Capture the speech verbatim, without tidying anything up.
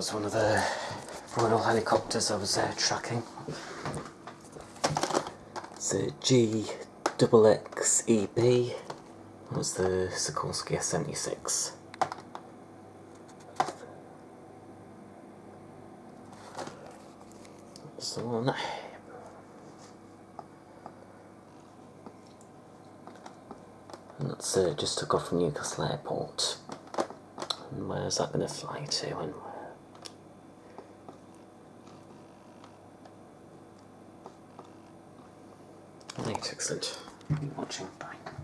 was one of the Royal helicopters I was uh, tracking. It's a G X X E B. That was the Sikorsky S seventy-six. That's the one. And that's uh, just took off from Newcastle Airport. And where's that going to fly to? And right, excellent. Thank you for watching. Bye.